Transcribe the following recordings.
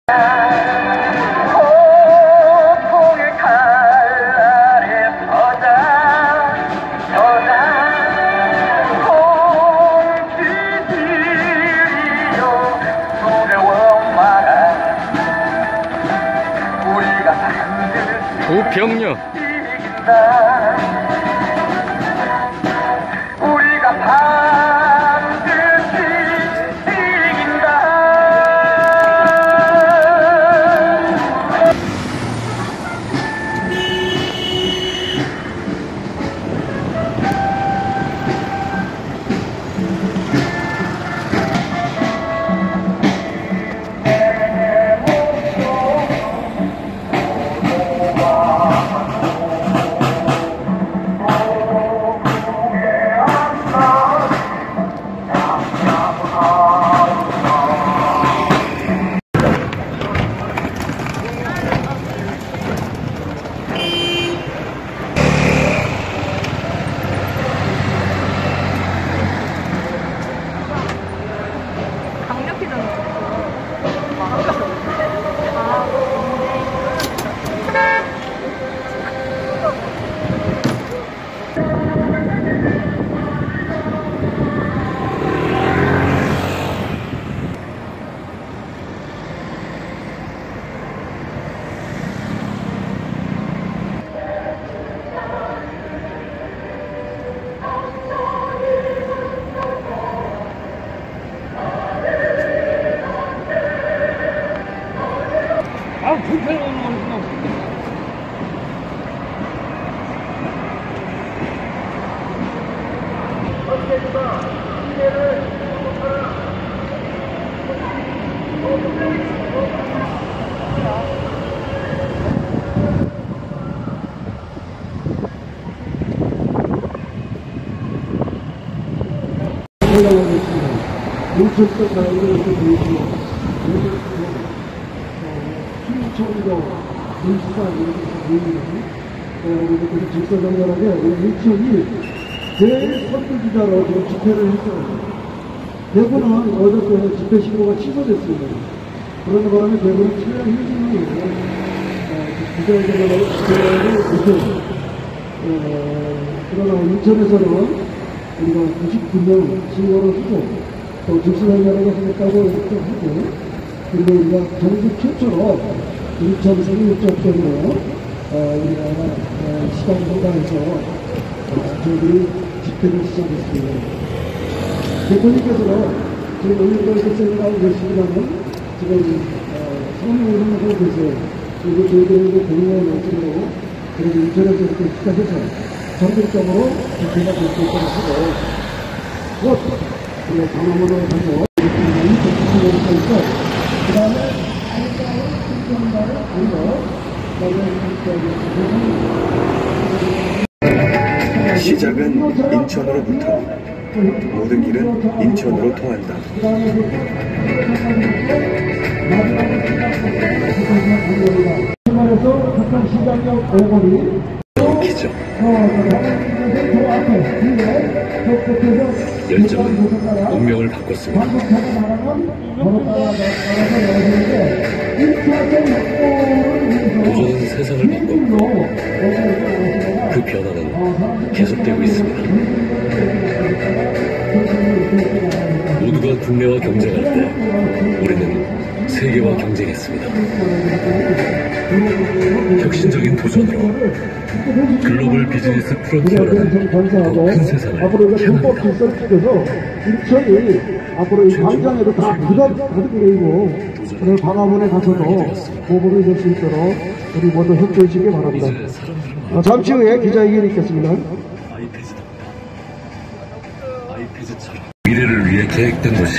우병녀 우리가 반드시 이긴다. 올라가고 있습니다. 인천도 나이를 이렇게 보이시고, 충청도 민주당 이렇게 보이는, 그래서 직설정렬하게 인천이 제일 선두주자로 지금 집회를 했어요. 대구는 어저께 집회 신고가 취소됐습니다. 그런 바람에 대구는 차량 휴진이 기자회견을 못했어요. 그러나 인천에서는 우리가 99명 신고를 하고, 또 직선행렬하게 하겠다고 이렇게 하고, 그리고 우리가 전국 최초로 인천 생일적으로 우리가 시간 공간에서 저희들이 집회를 시작했습니다. 대표님께서는 지금 올림픽에서 생각하고 계시지만은 지금 성명을 하고 계세요. 그리고 저희들이 공유의 모습으로 그리고 인천에서 이렇게 시작해서 전국적으로 집회가 될 수 있도록 하고, 곧 우리가 강화문으로 가서 이렇게 많이 집회를 하니까 그 다음에 아름다운 풍경가를 보고 시작은 인천으로부터 모든 길은 인천으로 통한다. 기적. 열정은 운명을 바꿨습니다. 도전은 세상을 바꿨고 그 변화는 계속되고 있습니다. 모두가 국내와 경쟁할 때 우리는 세계와 경쟁했습니다. 혁신적인 도전으로 글로벌 비즈니스 프론티어라는 더 큰 세상을 향합니다. 인천이 앞으로 이 광장에도 다 가득 내리고, 오늘 광화문에 가서도 보복이 될 수 있도록 우리 모두 협조해 주시기 바랍니다. 잠시 후에 기자회견이 있겠습니다. 아이패드처럼 미래를 위해 계획된 도시,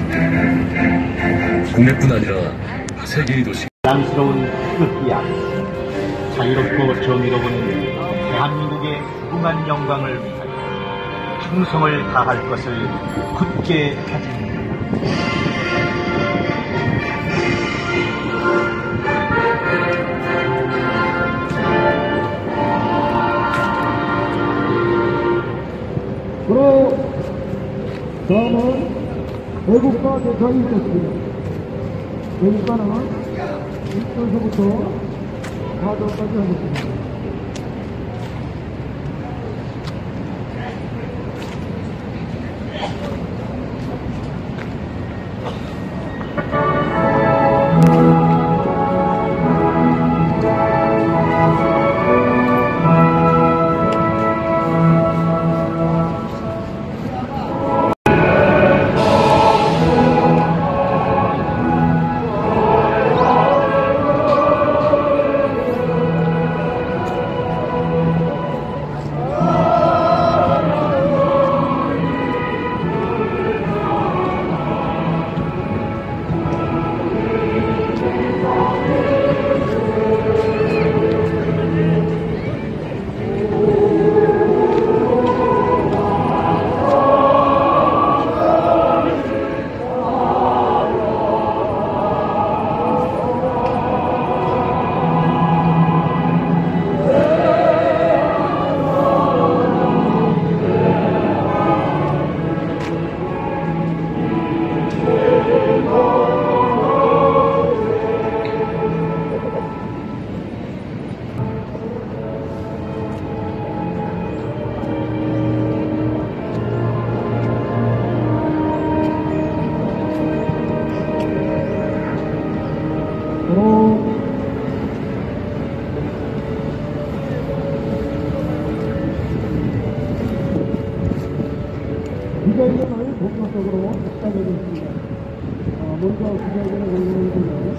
국내뿐 아니라 세계의 도시. 자랑스러운 태극기야, 자유롭고 정의로운 대한민국의 무궁한 영광을 위하여 충성을 다할 것을 굳게 다짐합니다. 그리고 다음은 외국과 대상이 있겠습니다. 외국과는 1절서부터 4절까지 하겠습니다. 기자회견을 본격적으로 시작하겠습니다. 먼저 기자회견을 열리는 분은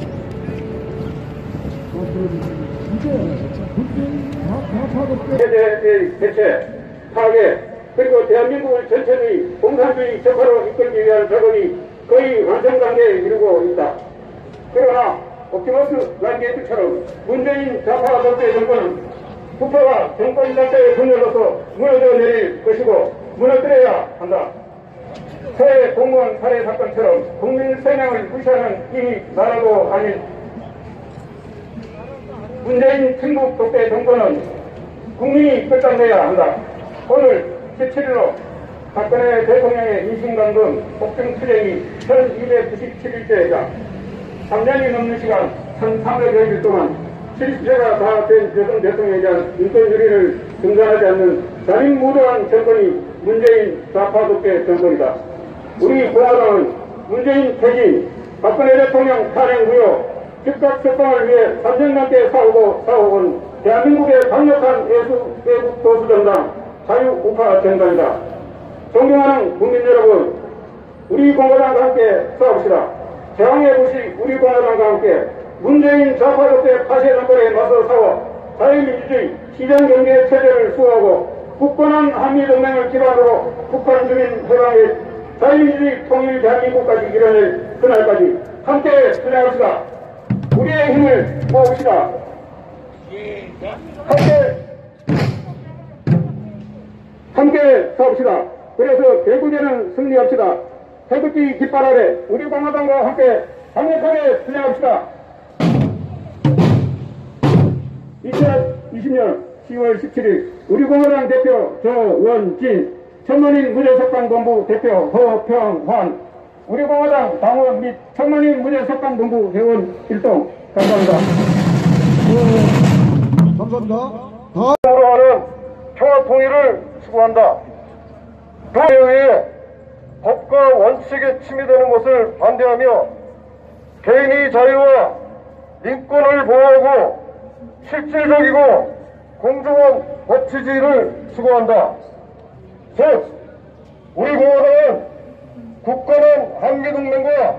이제 국민 좌파급제 세대의 대체, 파괴, 그리고 대한민국을 전체의 공산주의 적화로 이끌기 위한 작업이 거의 완성 단계에 이르고 있다. 그러나 옵티머스 라이게이트처럼 문재인 좌파 독재 정권은 국가가 정권 자체의 분열로서 무너져 내릴 것이고 무너뜨려야 한다. 서해 공무원 살해 사건처럼 국민 생명을 무시하는 이 나라도 아닌 문재인 친북 독재 정권은 국민이 끝장내야 한다. 오늘 17일로 박근혜 대통령의 인신감금 폭증 투쟁이 1297일째이자 3년이 넘는 시간 1300여일 동안 70세가 다 된 대통령에 대한 인권 유린을 중단하지 않는 잔인무도한 정권이 문재인 좌파 독재 정권이다. 우리 공화당은 문재인 퇴진, 박근혜 대통령 탄핵 무효, 즉각 석방을 위해 3년간께 싸워온 대한민국의 강력한 애국 보수정당 자유우파 정당이다. 존경하는 국민 여러분, 우리 공화당과 함께 싸웁시다. 재앙의 도시 우리 공화당과 함께 문재인 좌파 독재 파쇄 정권에 맞서 싸워 자유민주주의 시장경제 체제를 수호하고 굳건한 한미동맹을 기반으로 북한 주민 해방의 자유민주주의 통일 대한민국까지 이뤄낼 그날까지 함께 투쟁합시다. 우리의 힘을 모읍시다. 함께 싸웁시다. 그래서 결국에는 승리합시다. 태극기 깃발 아래 우리 공화당과 함께 강력하게 투쟁합시다. 2020년 10월 17일 우리 공화당 대표 조원진, 천만인 무죄석방본부 대표 허평환, 우리 공화당 당원 및 천만인 무죄석방본부 회원 일동 감사합니다. 감사합니다. 으로 하는 평화통일을 추구한다. 그에 의해 법과 원칙에 침해되는 것을 반대하며 개인의 자유와 인권을 보호하고 실질적이고 공정한 법치주의를 추구한다. 즉, 우리 공화당은 굳건한 한미동맹과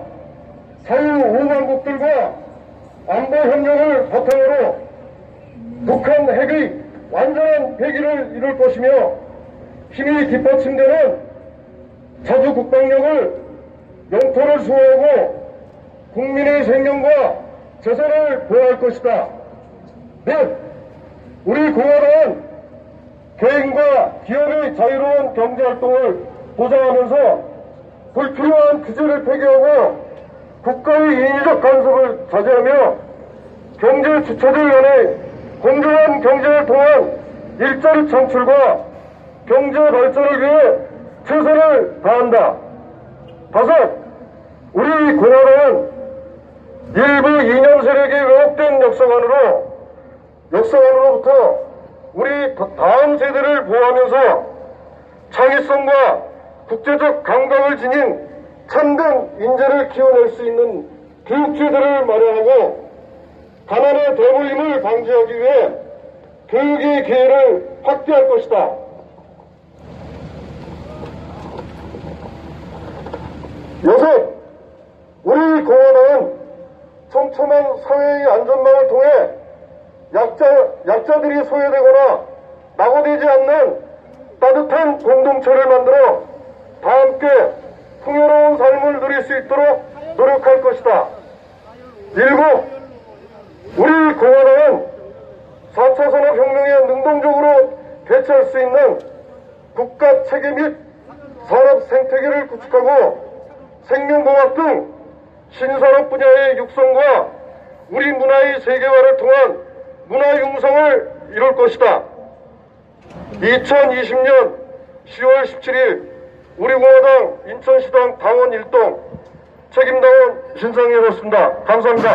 자유오만국들과 안보협력을 바탕으로 북한 핵의 완전한 폐기를 이룰 것이며 힘이 뒷받침되는 자주 국방력을 영토를 수호하고 국민의 생명과 재산을 보호할 것이다. 넷, 우리 공화당은 개인과 기업의 자유로운 경제활동을 보장하면서 불필요한 규제를 폐기하고 국가의 인위적 간섭을 자제하며 경제 주체들 간의 공정한 경제를 통한 일자리 창출과 경제 발전을 위해 최선을 다한다. 다섯, 우리 공화당은 일부 이념 세력이 왜곡된 역사관으로부터 우리 다음 세대를 보호하면서 창의성과 국제적 감각을 지닌 참된 인재를 키워낼 수 있는 교육제도를 마련하고 가난의 대물림을 방지하기 위해 교육의 기회를 확대할 것이다. 여섯, 우리 공화당은 촘촘한 사회의 안전망을 통해 약자들이 소외되거나 낙오되지 않는 따뜻한 공동체를 만들어 다 함께 풍요로운 삶을 누릴 수 있도록 노력할 것이다. 일곱, 우리 공화당은 4차 산업혁명에 능동적으로 대처할 수 있는 국가 체계 및 산업 생태계를 구축하고 생명공학 등 신산업 분야의 육성과 우리 문화의 세계화를 통한 문화 융성을 이룰 것이다. 2020년 10월 17일 우리 공화당 인천시당 당원 일동 책임당원 신상이었습니다. 감사합니다.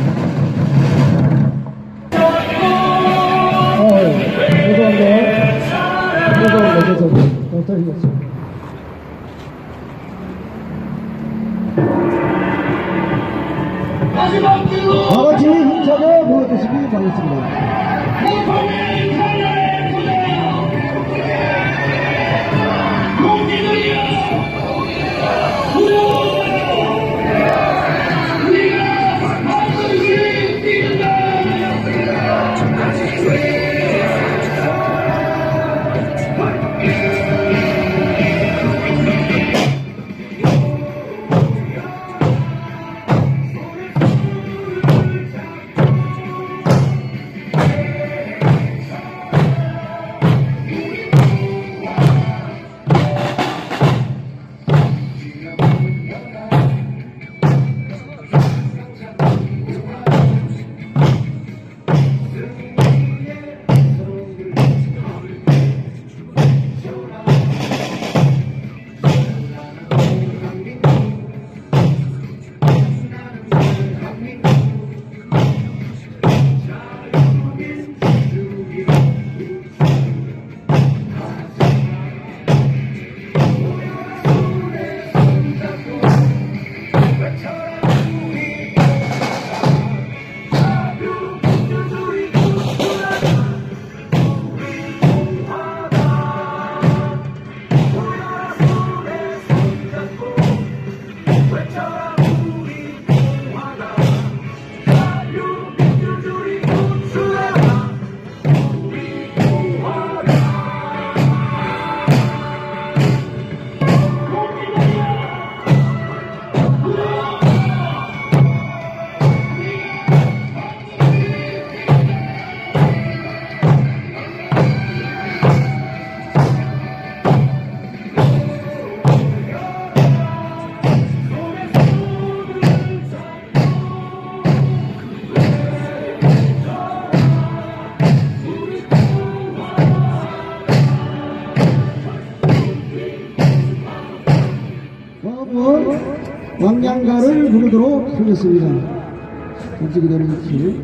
다 같이 힘차게 모여주시기 바라겠습니다. 왕양가를 부르도록 하겠습니다. 전체 기다려주십시오.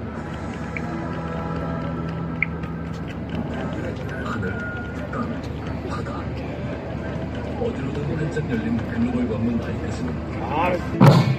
하늘, 땅, 바다. 어디로든 활짝 열린 글로벌 관문 아이패스는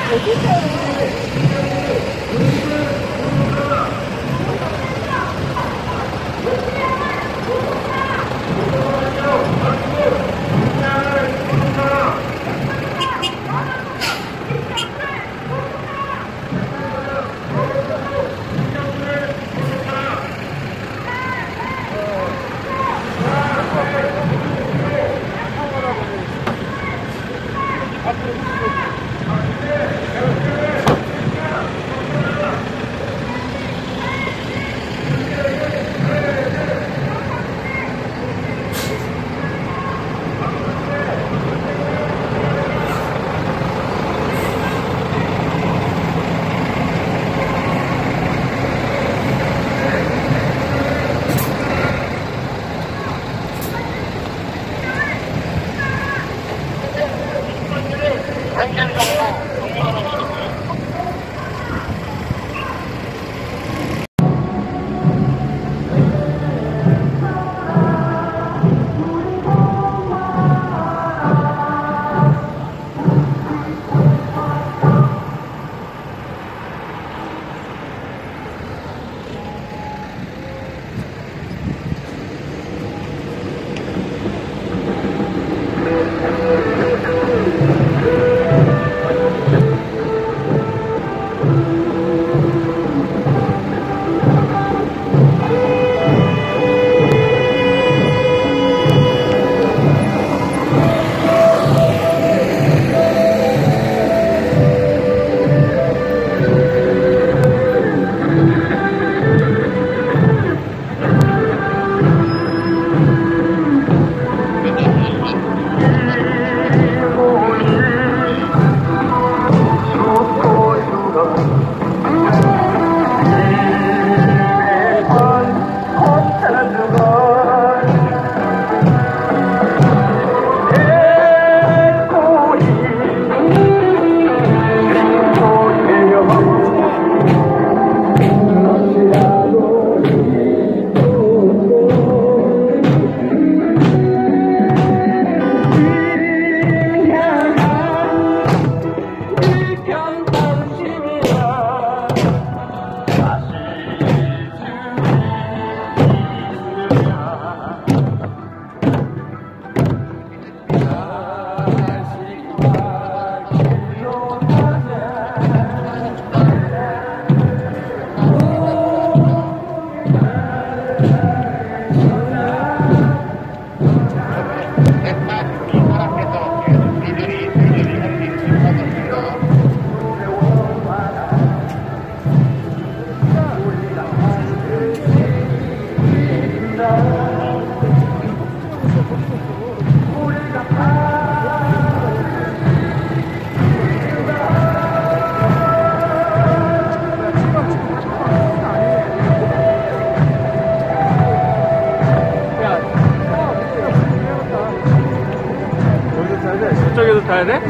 저쪽에서 타야 돼?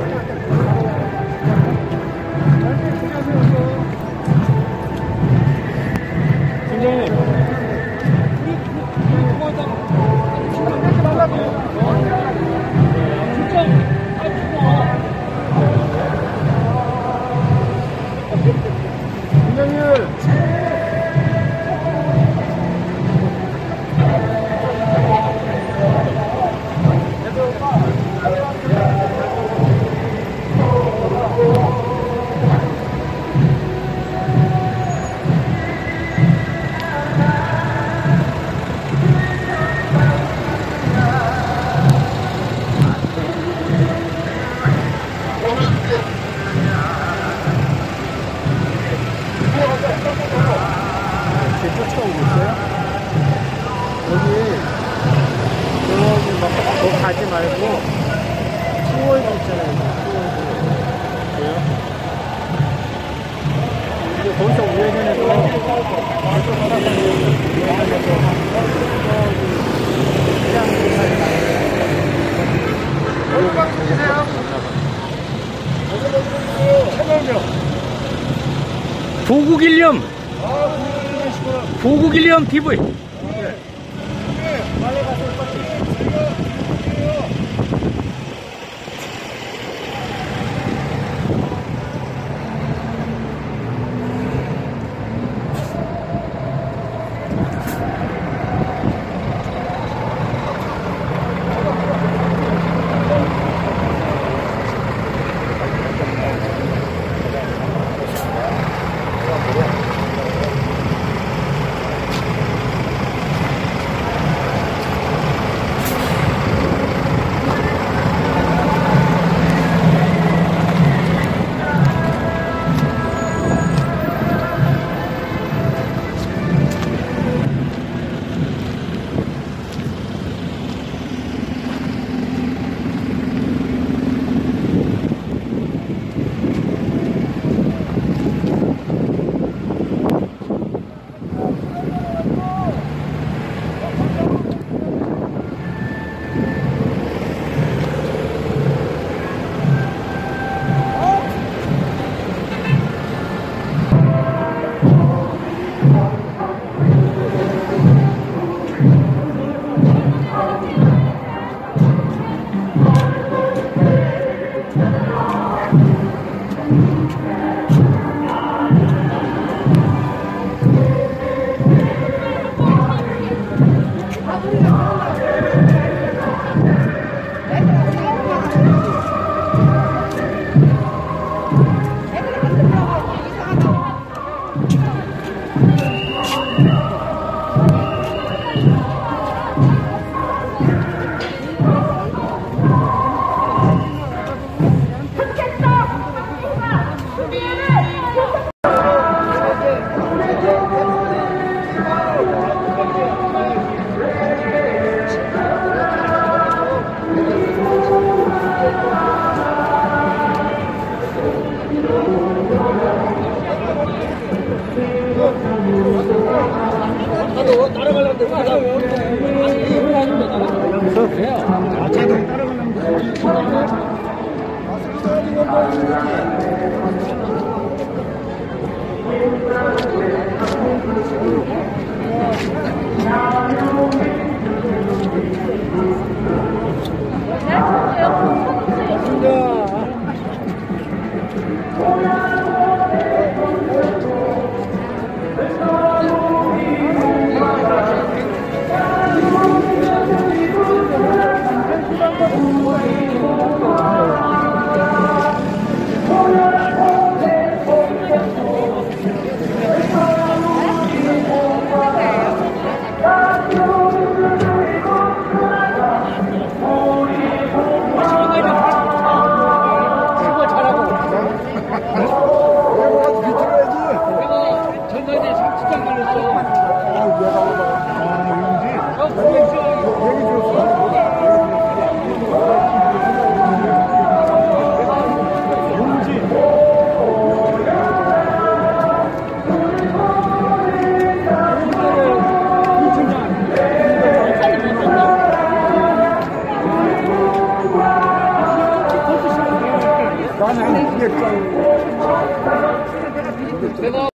쫓아오고 있어요? 여기 저기 막 더 가지 말고 수월도 있잖아요. 수월도 보여? 이제 거기서 우회전해서 저쪽 바닥에 우회전해서 어디 가시세요? 도국일념 도국일념 TV. 나는 이게